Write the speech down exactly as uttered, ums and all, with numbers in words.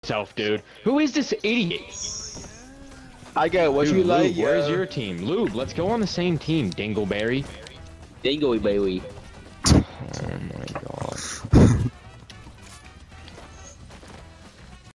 yourself, dude. Who is this idiot? I got what Dude, you Lube, like. where's uh, your team? Lube, let's go on the same team, Dingleberry. dingiobewwy.